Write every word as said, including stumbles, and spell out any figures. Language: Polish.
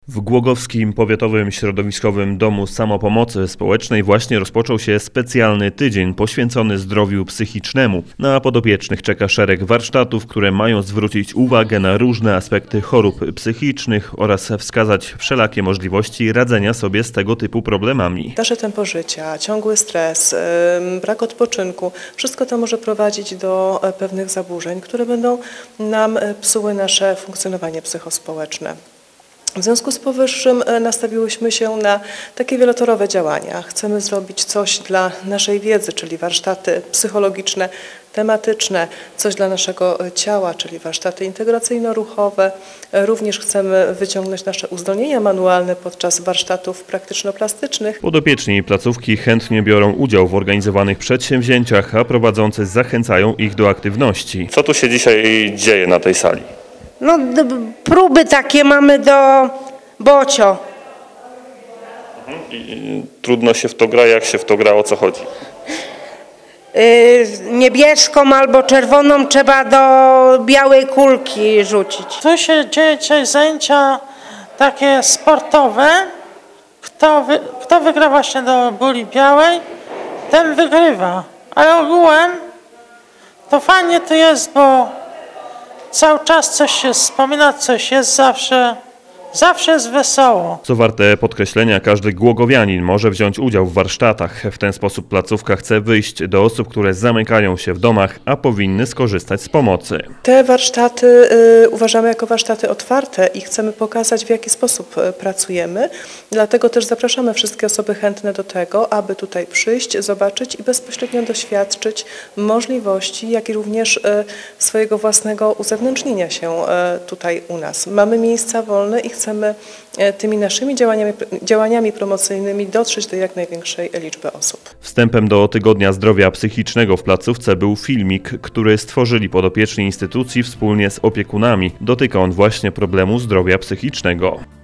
W Głogowskim Powiatowym Środowiskowym Domu Samopomocy Społecznej właśnie rozpoczął się specjalny tydzień poświęcony zdrowiu psychicznemu. Na podopiecznych czeka szereg warsztatów, które mają zwrócić uwagę na różne aspekty chorób psychicznych oraz wskazać wszelakie możliwości radzenia sobie z tego typu problemami. Nasze tempo życia, ciągły stres, brak odpoczynku, wszystko to może prowadzić do pewnych zaburzeń, które będą nam psuły nasze funkcjonowanie psychospołeczne. W związku z powyższym nastawiłyśmy się na takie wielotorowe działania. Chcemy zrobić coś dla naszej wiedzy, czyli warsztaty psychologiczne, tematyczne, coś dla naszego ciała, czyli warsztaty integracyjno-ruchowe. Również chcemy wyciągnąć nasze uzdolnienia manualne podczas warsztatów praktyczno-plastycznych. Podopieczni placówki chętnie biorą udział w organizowanych przedsięwzięciach, a prowadzący zachęcają ich do aktywności. Co tu się dzisiaj dzieje na tej sali? No, próby takie mamy do bocio. I trudno się w to gra, jak się w to gra, o co chodzi? Yy, niebieską albo czerwoną trzeba do białej kulki rzucić. Tu się dzieje dzisiaj zajęcia takie sportowe. Kto, wy, kto wygra właśnie do buli białej, ten wygrywa. Ale ogółem to fajnie to jest, bo cały czas coś się wspomina, coś jest zawsze, zawsze jest wesoło. Co warte podkreślenia, każdy głogowianin może wziąć udział w warsztatach. W ten sposób placówka chce wyjść do osób, które zamykają się w domach, a powinny skorzystać z pomocy. Te warsztaty y, uważamy jako warsztaty otwarte i chcemy pokazać, w jaki sposób pracujemy. Dlatego też zapraszamy wszystkie osoby chętne do tego, aby tutaj przyjść, zobaczyć i bezpośrednio doświadczyć możliwości, jak i również y, swojego własnego uzewnętrznienia się y, tutaj u nas. Mamy miejsca wolne i chcemy tymi naszymi działaniami, działaniami promocyjnymi dotrzeć do jak największej liczby osób. Wstępem do Tygodnia Zdrowia Psychicznego w placówce był filmik, który stworzyli podopieczni instytucji wspólnie z opiekunami. Dotyka on właśnie problemu zdrowia psychicznego.